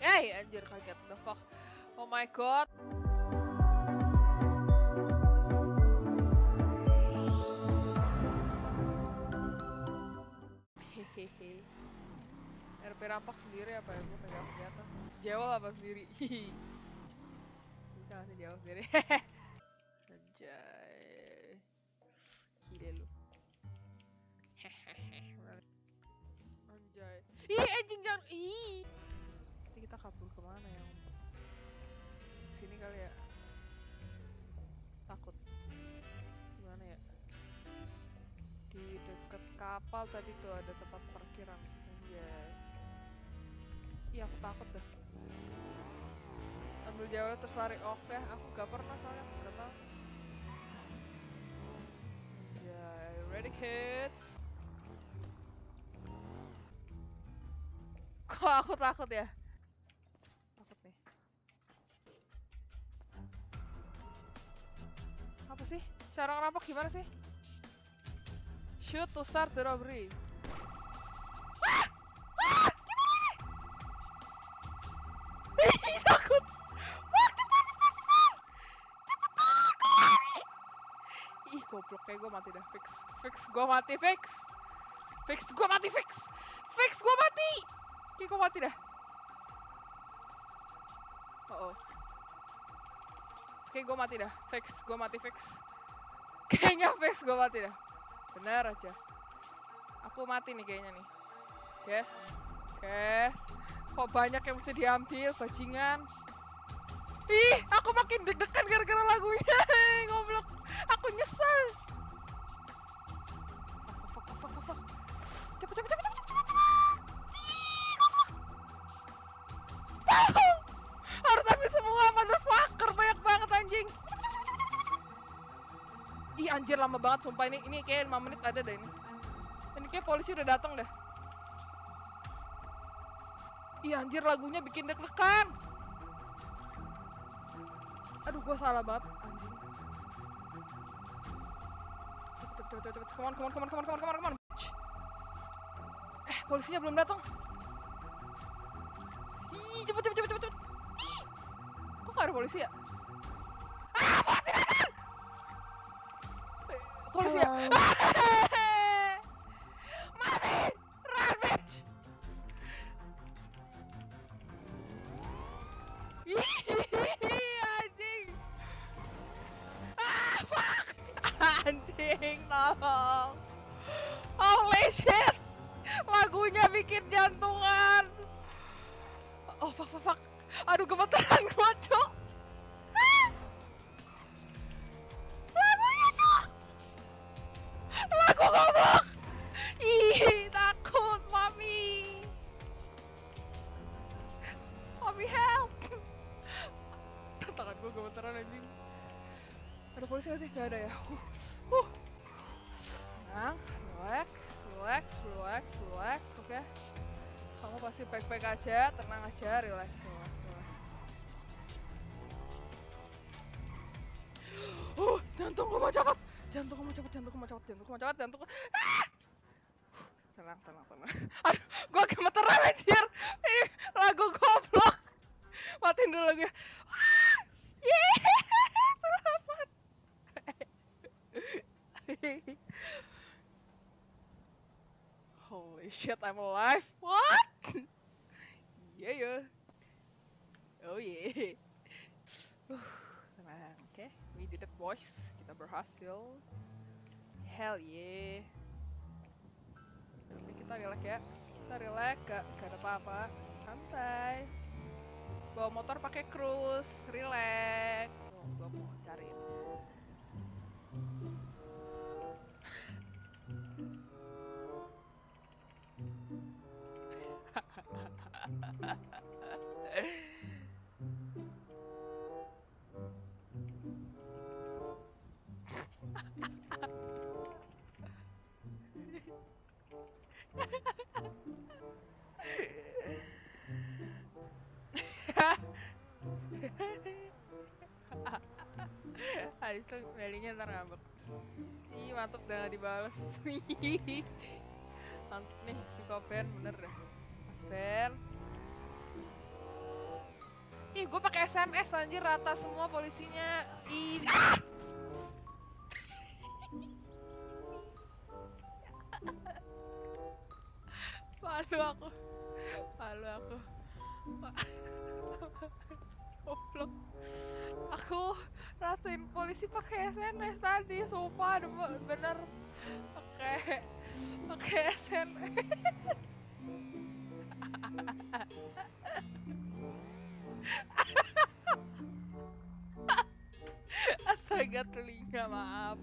Anjir kaget, the fuck. Oh my god. Hehehe. RP rampak sendiri apa ya? Gue pegang senjata. Jewel apa sendiri? Hihi. Bisa ngasih jewel sendiri. Anjay. Gile lu. Anjay. Ih, anjing jangan. Ih. Nanti kita kabur kemana ya? Sini kali ya. Takut. Gimana ya? Di dekat kapal tadi tuh ada tempat parkiran. Anjay. Iya aku takut dah. Ambil jawab terus lari off ya. Aku gak pernah soalnya aku gak tau. Anjay. Ready kids? Kok aku takut ya? Takut nih. Apa sih? Cara ngerampok gimana sih? Shoot to start the robbery. Takut. Wah, cepetan. Ih, goblok kayak gue mati dah. Fix, gue mati, fix. Fix, gue mati. Kayak gue mati dah. Oh. Kayak gue mati dah. Fix, gue mati, fix. Kayaknya fix, gue mati dah. Bener aja. Aku mati nih kayaknya nih. Guys. Kok banyak yang mesti diambil, bajingan. Ih, aku makin deg-degan gara-gara lagunya. Goblok. Aku nyesel. Fuck. Cepet. Ih, goblok. Tahu. Harus ambil semua, motherfucker. Banyak banget anjing. Ih, anjir lama banget sumpah ini. Ini kayak 5 menit ada deh ini. Ini kayak polisi udah datang dah. Ih, anjir lagunya bikin deg-degan. Aduh, gue salah banget, anjing. Cepet. Come on. Polisinya belum datang. Ih, cepet. Ih, kok gak ada polisi ya? Polisi datang! Polisi ya? Mami! Run, bitch! Anjing! Fuck! Anjing, tolong! Holy shit! Lagunya bikin jantungan! Oh, fuck. Aduh, gemeteran gua, cok! Lagunya, cok! Lagu goblok! Ih, takut, Mami! Mami, help! Tangan gua gemeteran, anjing. Ada polisi gak sih? Gak ada ya? Tenang, relax, oke? Kamu pasti baik-baik aja, tenang aja, relax. Jantungku mau copot. Tenang. Aduh, gua gemeteran anjir. Lagu goblok. Matiin dulu lagunya. Selamat. Holy shit, I'm alive. What? Yeah. Oh yeah. Tenang, oke. We did it, boys. Kita berhasil. Hell yeah. Oke, kita relax ya. Gak ada apa-apa. Santai. Bawa motor pakai cruise, relax. Gua mau cariin. Habis itu Melinya ntar ngambek. Ih, mantep dah dibales. Mantep nih si Kopen, bener dah. Mas Ben. Ih, gue pakai SNS anjir, rata semua polisinya. Ih. Malu aku. Malu aku. Goblok. Aku ratain polisi pakai SNS tadi, sumpah bener. Pakai SNS. Astaga telinga, maaf.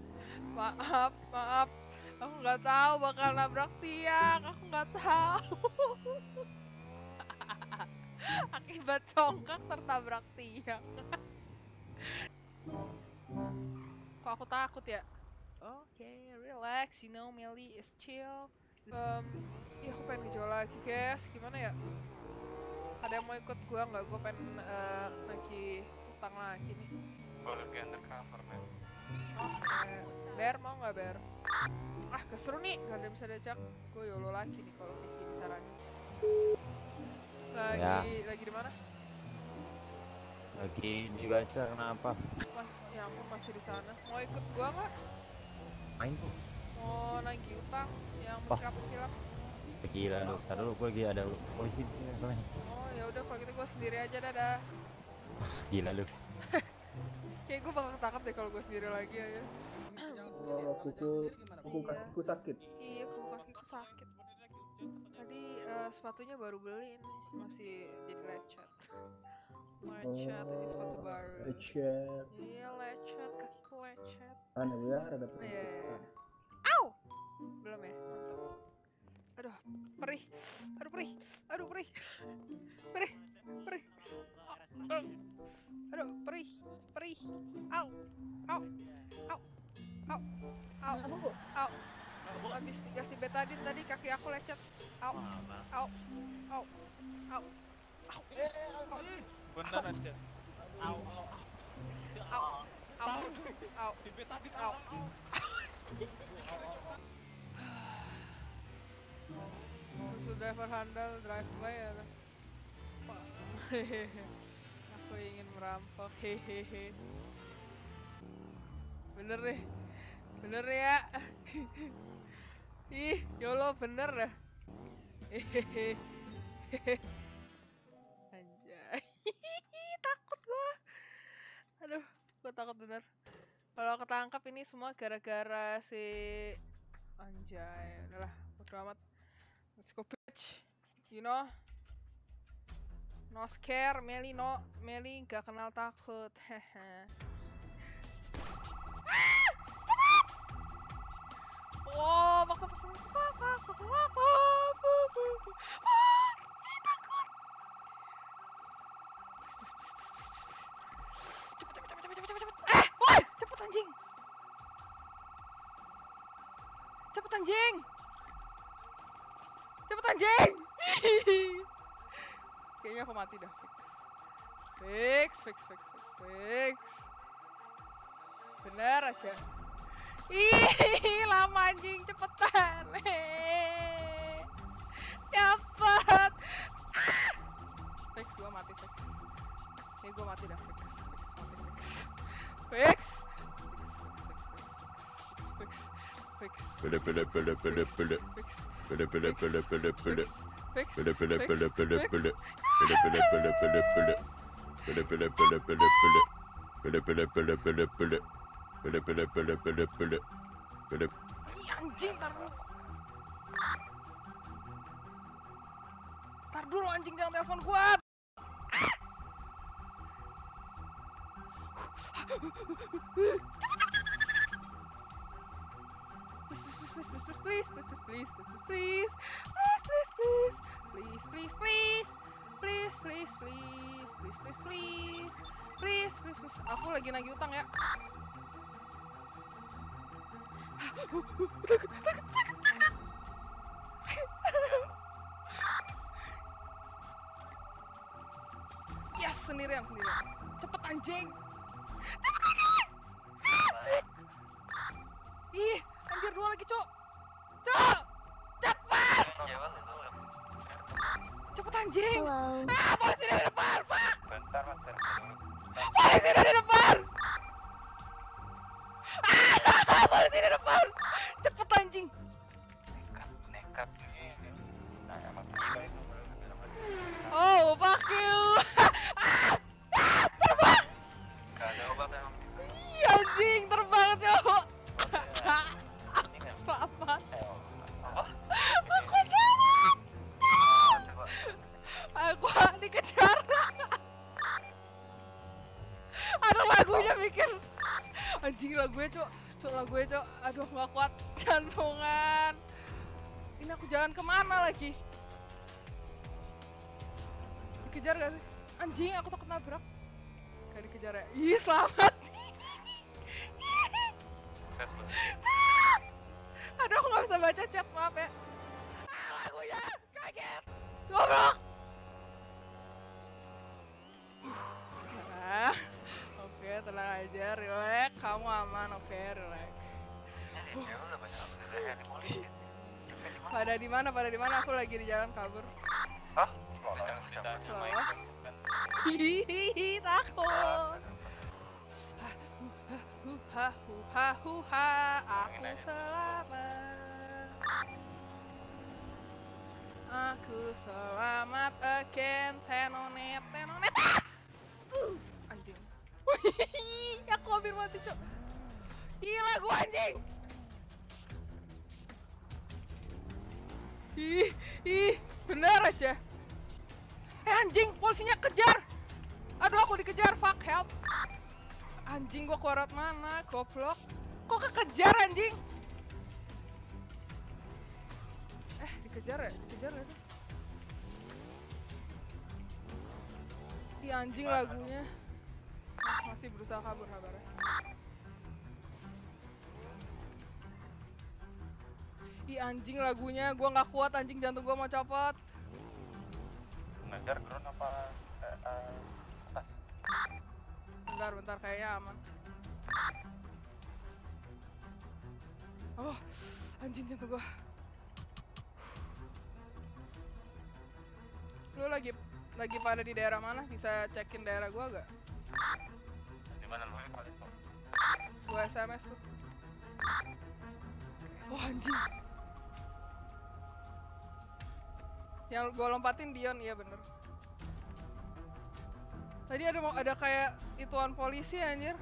Aku nggak tahu bakal nabrak tiang, aku nggak tahu. Akibat congkak tertabrak tiang. Kok aku takut ya? Oke, relax, Melly is chill. Iya aku pengen ngejual lagi guys, gimana ya? Ada yang mau ikut gua nggak? Gua pengen lagi utang lagi nih. Boleh lagi undercover men. Oke, Bear mau nggak Bear? Ah gak seru nih, gak ada yang bisa diajak. Gue YOLO lagi nih kalau kayak gini caranya. Lagi di mana? Lagi dibaca, kenapa? Ya ampun masih di sana. Mau ikut gua nggak? Main tuh. Mau nagih utang yang menghilap-hilap? Gila lu, ntar dulu gue lagi ada polisi di sini soalnya. Oh ya udah kalau gitu gue sendiri aja, dadah. Gila lu. Kayak gue bakal ketangkap deh kalau gue sendiri lagi ya. Kuku sakit. Iya, kuku kakiku sakit. Tadi sepatunya baru beli ini, masih jadi lecet. Lecet, ini sepatu baru. Lecet. Iya lecet, kakiku lecet. Aneh ya, ada Iya. Au! Belum ya, mantap. Aduh, perih. Aduh, perih. Aduh, perih. Au. Habis dikasih betadine tadi kaki aku lecet. Au. Bener aja. Au. Di betadine au. Driver handal, drive by ya. Aku ingin merampok, hehehe. Bener ya. Ih, YOLO bener dah. Hehehe. Anjay. Takut gua. Aduh, gua takut bener. Kalau ketangkap ini semua gara-gara si anjay. Udahlah, bodo amat. Let's go bitch. You know? No scare, Melly gak kenal takut. Hehe. Oh, takut. Cepet. Woi, cepet anjing. Cepet anjing. Kayaknya aku mati dah, fix. Bener aja. Ih, lama anjing, cepetan. Cepet. Fix, gua mati, fix. Kayak gua mati dah, fix. Anjing, tar dulu anjing, jangan telepon gua. Please. Aku lagi nagih utang ya. Takut. Yes, sendirian. Cepet anjing. Ih, anjir, 2 lagi, Cok. Cepet anjing. Hello. Polisi di depan, fuck. Bentar mas, bentar dulu. Polisi udah di depan! Polisi di depan! Cepet anjing! Nekat nih. Nah, emang gila itu. Oh, fuck you! Terbang! Gak ada obat emang. Ih, anjing, terbang cowok! Ini kan. Selamat! Apa? Aku selamat! Coba. Aku dikejar! Aduh, lagunya mikir! Anjing, lagunya cok! Cok, lagunya cok! Aduh, gak kuat jantungan! Ini aku jalan kemana lagi? Dikejar gak sih? Anjing, aku takut nabrak. Gak dikejar ya? Ih, selamat! Tes lu. Aduh, aku gak bisa baca chat, maaf ya. Lagunya! Kaget! Goblok! Oke, tenang aja, relax. Kamu aman, oke, relax. Ya udah banyak udah di polisi. Pada di mana? Pada di mana? Aku lagi di jalan kabur. Hah? Jangan ditanya main Lolos. kan. Hihihi, takut. Huha, aku selamat. Aku selamat again, tenonet, tenonet. Anjing. Aku hampir mati, cok. Gila gua anjing. Ih, bener aja. Anjing, polisinya kejar. Aduh, aku dikejar, fuck, help. Anjing, gua keluar mana, goblok. Kok kekejar anjing? Dikejar ya? Dikejar ya? Ih, anjing lagunya. Masih berusaha kabur kabarnya. Ih, anjing lagunya, gua nggak kuat anjing, jantung gua mau copot. Ngejar drone apa? Atas. Bentar, kayaknya aman. Oh, anjing jantung gua. Lu lagi pada di daerah mana? Bisa cekin daerah gua gak? Di mana lu paling tuh? Gua SMS tuh. Oh, anjing. Yang gua lompatin Dion, iya bener. Tadi ada kayak ituan polisi anjir.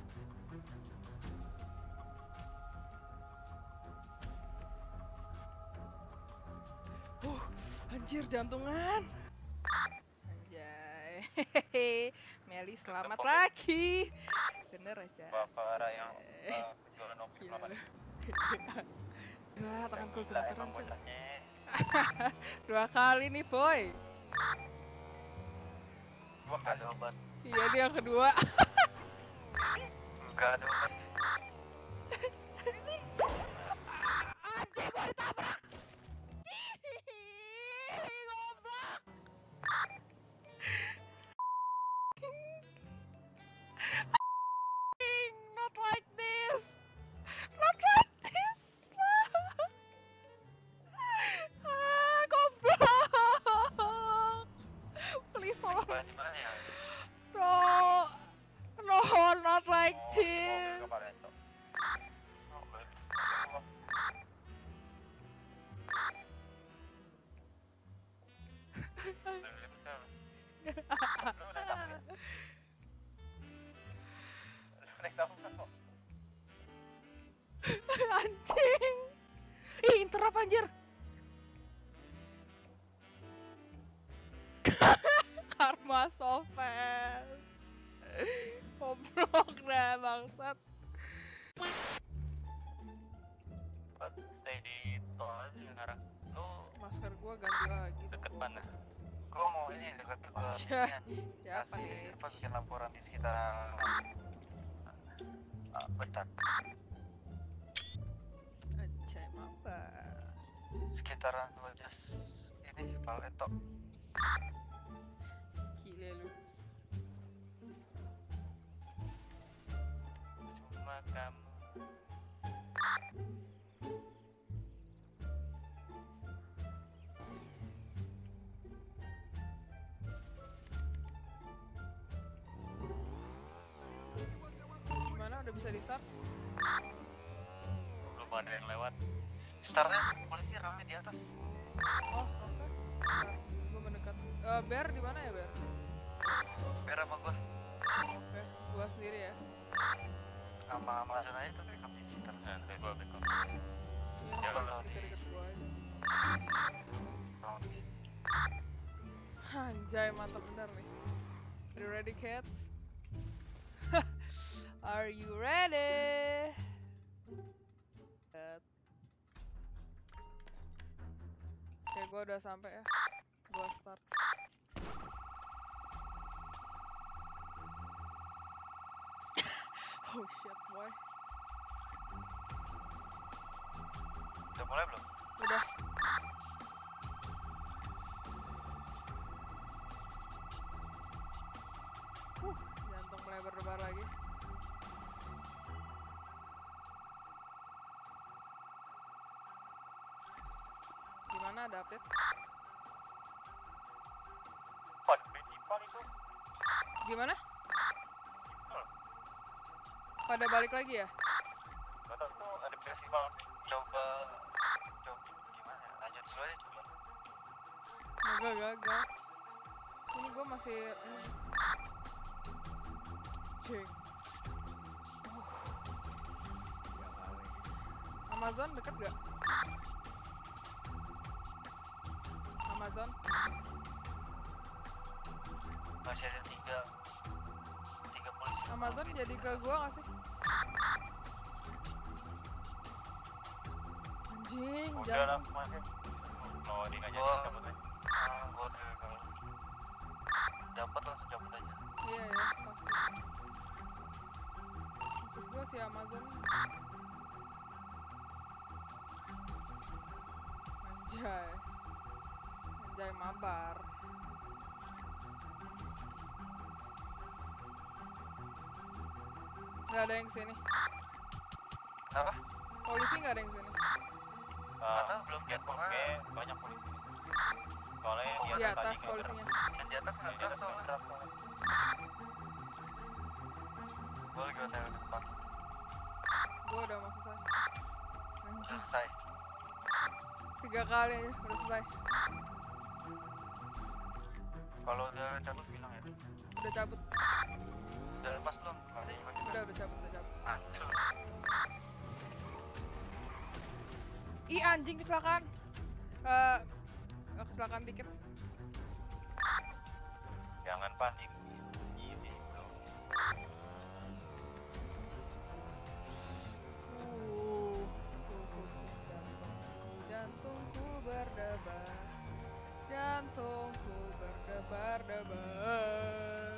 Anjir jantungan. Anjay. Hehehe. Meli selamat lagi. Bener aja. Bapak yang jualan opsi Gila. apa nih? Wah, tanganku Gila gemeteran. emang bocahnya. 2 kali nih, boy. 2 kali obat. Iya, dia yang kedua. Enggak ada obat. Anjing, gua ditabrak. Hihihi, goblok. Not like this. Not like this. Goblok. Please tolong. Di mana ya? No, not like this. Anjing. Ih, interrupt anjir. Karma so fast. Goblok dah bangsat. Stay di tol aja sekarang. Lu Masker gua ganti lagi. deket mana? Gua mau ini deket Aja. Siapa nih? Apa bikin laporan di sekitar bentar. Anjay, apa? Sekitaran Wajas ini Paleto. Gile lu. Cuma kamu. di start. Belum ada yang lewat. Startnya polisi rame di atas. Oh, oke. Gue mendekat. Bear di mana ya, Bear? Biar sama gua. Oke, gua sendiri ya. Sama Amazon aja tuh backup di situ. Nah, kayak gua backup. Iya, Ya, kalau deket-deket gua aja. Anjay, mantap bener nih. Are you ready, kids? Are you ready? Oke, gua udah sampai ya. Gua start. Oh shit, boy. Udah mulai belum? Udah. Jantung mulai berdebar lagi. Gimana, ada update? Waduh, principal itu. Gimana? Principal. Pada balik lagi ya? Gak tau tuh ada principal. Coba gimana ya? Lanjut dulu aja coba. Gagal. Ini gue masih ceng. Amazon deket gak? Amazon? Masih ada tiga polisi. Amazon jadi ke gua gak sih? Anjing, Udah jangan. lah, masih. Oh, ini nggak jadi cabut aja. Gua udah kalau dapat langsung cabut aja. Iya ya, pasti. Maksud gua si Amazon. Anjay mabar. Gak ada yang sini. Apa? Polisi gak ada yang sini. Masa belum lihat pokoknya banyak polisi. Soalnya Di atas polisinya. Yang di atas nggak ada soalnya. Gue lagi hotel depan. Gua udah mau selesai. Anjing, Selesai. 3 kali aja udah selesai. Kalau udah cabut bilang ya. Udah cabut. Udah lepas belum? Ada yang masih. Udah cabut. Hancur. Ih anjing, kecelakaan. Kecelakaan dikit. Jangan panik. Ini bro. Jantungku berdebar. Jantungku berdebar-debar.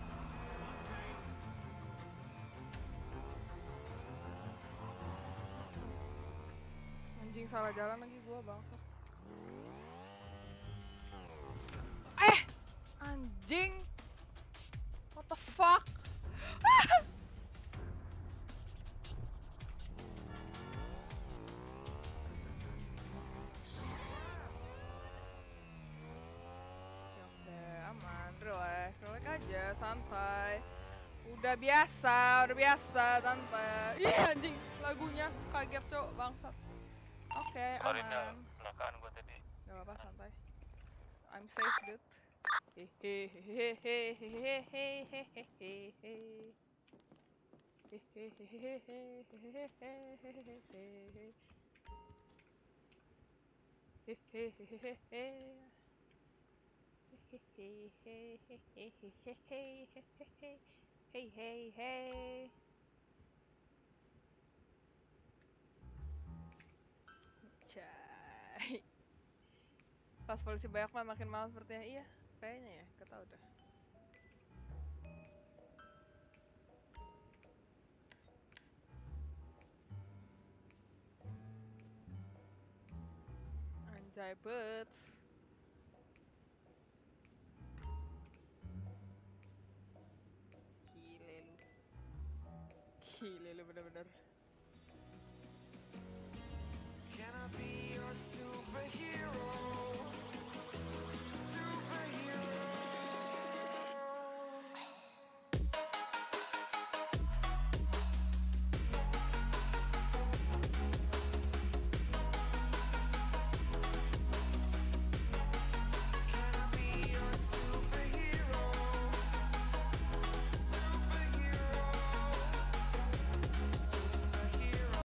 Anjing, salah jalan lagi gua, bangsa. Anjing. What the fuck? Udah aman, relax aja, santai. Udah biasa, santai. Ih anjing, lagunya kaget cok, bangsat. Oke, Sorry dah, aman. kecelakaan gue tadi. Gak apa-apa, santai. I'm safe, dude. Hey. Cai. Pas polisi banyak mah makin malas sepertinya. Iya, kayaknya ya, kata udah. Anjay bet. Gile lu bener-bener. Can I be your superhero?